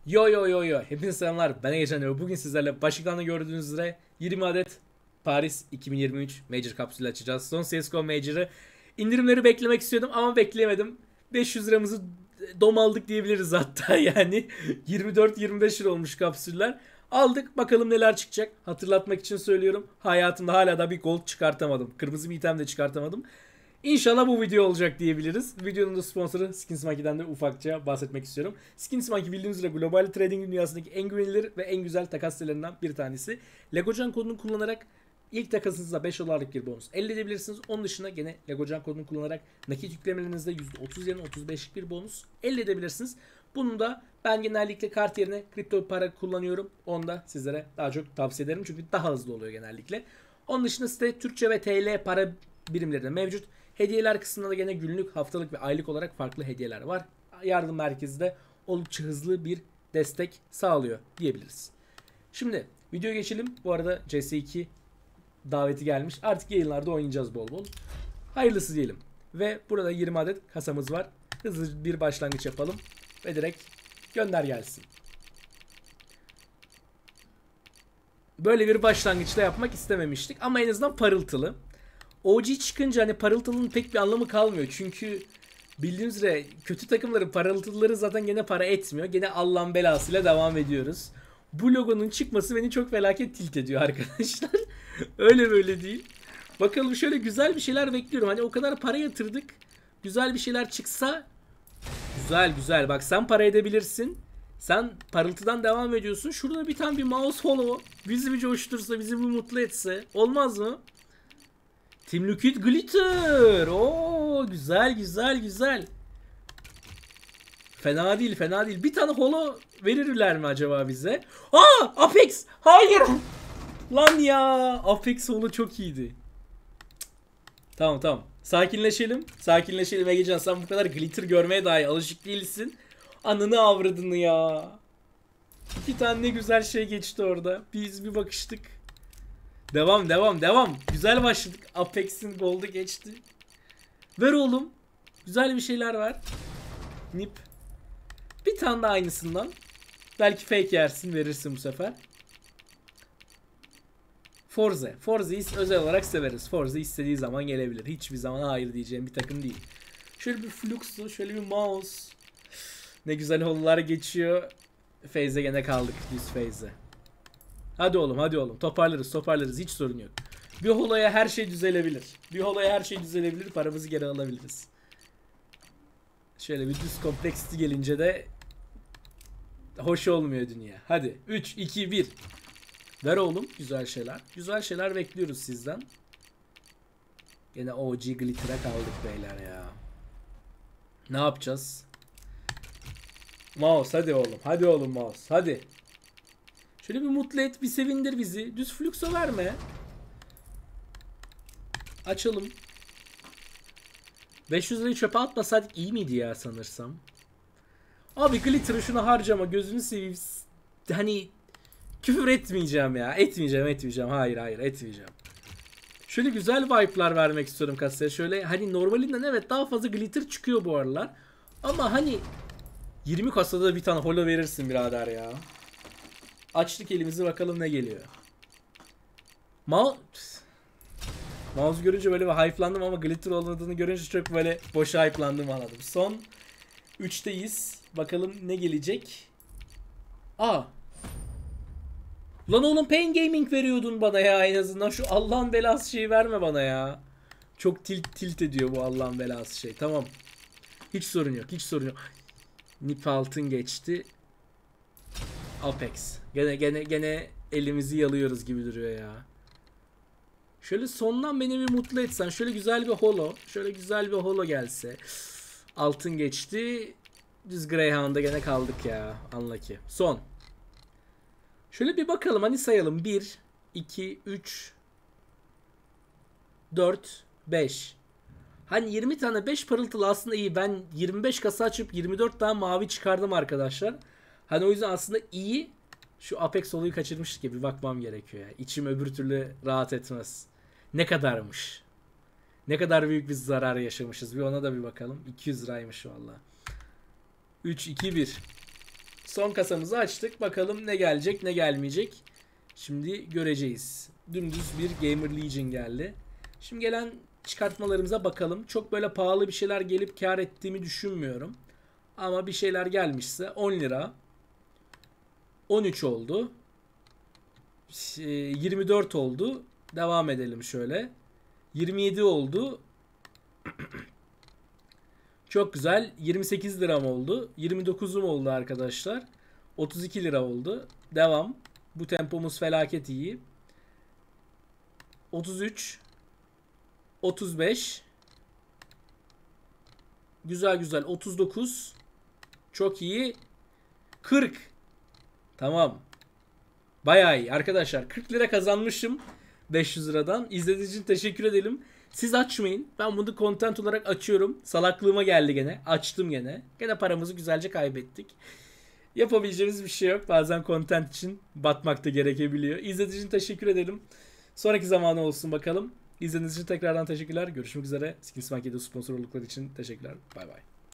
Yo yo yo yo. Hepinize selamlar. Ben Egecan. Bugün sizlerle başlıklarında gördüğünüz üzere 20 adet Paris 2023 Major kapsülü açacağız. Son CSGO Major'ı indirimleri beklemek istiyordum ama bekleyemedim. 500 liramızı domaldık diyebiliriz hatta yani. 24-25 lira olmuş kapsüller. Aldık, bakalım neler çıkacak. Hatırlatmak için söylüyorum. Hayatımda hala da bir gold çıkartamadım. Kırmızı bir item de çıkartamadım. İnşallah bu video olacak diyebiliriz. Videonun da sponsoru SkinsMonkey'den de ufakça bahsetmek istiyorum. SkinsMonkey bildiğiniz üzere global trading dünyasındaki en güvenilir ve en güzel takas sitelerinden bir tanesi. Legocan kodunu kullanarak ilk takasınızda 5 dolarlık bir bonus elde edebilirsiniz. Onun dışında gene Legocan kodunu kullanarak nakit yüklemelerinizde %30 yerine 35'lik bir bonus elde edebilirsiniz. Bunu da ben genellikle kart yerine kripto para kullanıyorum. Onu da sizlere daha çok tavsiye ederim çünkü daha hızlı oluyor genellikle. Onun dışında site Türkçe ve TL para birimleri de mevcut. Hediyeler kısmında da gene günlük, haftalık ve aylık olarak farklı hediyeler var. Yardım merkezi de oldukça hızlı bir destek sağlıyor diyebiliriz. Şimdi videoya geçelim. Bu arada CS2 daveti gelmiş. Artık yayınlarda oynayacağız bol bol. Hayırlısı diyelim. Ve burada 20 adet kasamız var. Hızlı bir başlangıç yapalım. Ve direkt gönder gelsin. Böyle bir başlangıçta yapmak istememiştik. Ama en azından parıltılı. OG çıkınca hani parıltılının pek bir anlamı kalmıyor. Çünkü bildiğiniz üzere kötü takımların parıltıları zaten gene para etmiyor. Gene Allah'ın belasıyla devam ediyoruz. Bu logonun çıkması beni çok felaket tilt ediyor arkadaşlar. Öyle böyle değil. Bakalım, şöyle güzel bir şeyler bekliyorum. Hani o kadar para yatırdık. Güzel bir şeyler çıksa güzel güzel. Bak, sen para edebilirsin. Sen parıltıdan devam ediyorsun. Şurada bir tane bir mouse hollow bizi bir coştursa, bizi bir mutlu etse olmaz mı? Team Liquid Glitter. Oo, güzel güzel güzel. Fena değil, fena değil. Bir tane holo verirler mi acaba bize? Aa, Apex. Hayır. Lan ya. Apex holo çok iyiydi. Tamam tamam. Sakinleşelim. Sakinleşelim Egecan. Sen bu kadar glitter görmeye dahi alışık değilsin. Ananı avradını ya. İki tane ne güzel şey geçti orada. Biz bir bakıştık. Devam devam devam. Güzel başladık. Apex'in gold'u geçti. Ver oğlum. Güzel bir şeyler var. Nip. Bir tane daha aynısından. Belki fake yersin, verirsin bu sefer. Forze. Forze'yi özel olarak severiz. Forze istediği zaman gelebilir. Hiçbir zaman hayır diyeceğim bir takım değil. Şöyle bir Flux'u, şöyle bir mouse. Ne güzel hololar geçiyor. Phase'e gene kaldık. Düz phase'e. Hadi oğlum, hadi oğlum. Toparlarız, toparlarız. Hiç sorun yok. Bir holoya her şey düzelebilir. Bir holoya her şey düzelebilir. Paramızı geri alabiliriz. Şöyle bir düz kompleksiti gelince de hoş olmuyor dünya. Hadi 3, 2, 1. Ver oğlum güzel şeyler. Güzel şeyler bekliyoruz sizden. Yine OG Glitter'a kaldık beyler ya. Ne yapacağız? Mouse hadi oğlum. Hadi oğlum mouse. Hadi. Şöyle bir mutlu et, bir sevindir bizi. Düz Flux'a verme. Açalım. 500 lirayı çöpe atmasaydık iyi miydi ya sanırsam? Abi Glitter'ı şunu harcama, gözünü seveyim. Hani küfür etmeyeceğim ya. Etmeyeceğim. Hayır hayır etmeyeceğim. Şöyle güzel vibe'lar vermek istiyorum kasaya. Şöyle hani normalinden evet daha fazla glitter çıkıyor bu aralar. Ama hani 20 kasada bir tane holo verirsin birader ya. Açtık elimizi, bakalım ne geliyor. Mouse görünce böyle bir hype'landım ama glitter olmadığını görünce çok böyle boşa hype'landım, anladım. Son 3'teyiz. Bakalım ne gelecek. Aa. Lan oğlum Pain Gaming veriyordun bana ya en azından. Şu Allah'ın belası şeyi verme bana ya. Çok tilt ediyor bu Allah'ın belası şey. Tamam. Hiç sorun yok. Hiç sorun yok. Nip altın geçti. Apex. Gene elimizi yalıyoruz gibi duruyor ya. Şöyle sondan beni bir mutlu etsen. Şöyle güzel bir holo. Şöyle güzel bir holo gelse. Altın geçti. Düz Greyhound'a gene kaldık ya. Unlucky. Son. Şöyle bir bakalım, hani sayalım. 1, 2, 3, 4, 5. Hani 20 tane 5 parıltılı aslında iyi. Ben 25 kasa açıp 24 tane mavi çıkardım arkadaşlar. Hani o yüzden aslında iyi. Şu Apex olayı kaçırmış gibi bakmam gerekiyor ya. İçim öbür türlü rahat etmez. Ne kadarmış? Ne kadar büyük bir zarar yaşamışız. Bir ona da bir bakalım. 200 liraymış valla. 3, 2, 1. Son kasamızı açtık. Bakalım ne gelecek ne gelmeyecek. Şimdi göreceğiz. Dümdüz bir Gamer Legion geldi. Şimdi gelen çıkartmalarımıza bakalım. Çok böyle pahalı bir şeyler gelip kar ettiğimi düşünmüyorum. Ama bir şeyler gelmişse 10 lira. 13 oldu. 24 oldu. Devam edelim şöyle. 27 oldu. Çok güzel. 28 liram oldu. 29'um oldu arkadaşlar. 32 lira oldu. Devam. Bu tempomuz felaket iyi. 33. 35. Güzel güzel. 39. Çok iyi. 40. Tamam. Bayağı iyi. Arkadaşlar 40 lira kazanmışım 500 liradan. İzlediğiniz için teşekkür edelim. Siz açmayın. Ben bunu content olarak açıyorum. Salaklığıma geldi gene. Açtım gene. Gene paramızı güzelce kaybettik. Yapabileceğimiz bir şey yok. Bazen content için batmak da gerekebiliyor. İzlediğiniz için teşekkür edelim. Sonraki zamanı olsun bakalım. İzlediğiniz için tekrardan teşekkürler. Görüşmek üzere. Skins Market'e sponsor oldukları için teşekkürler. Bay bay.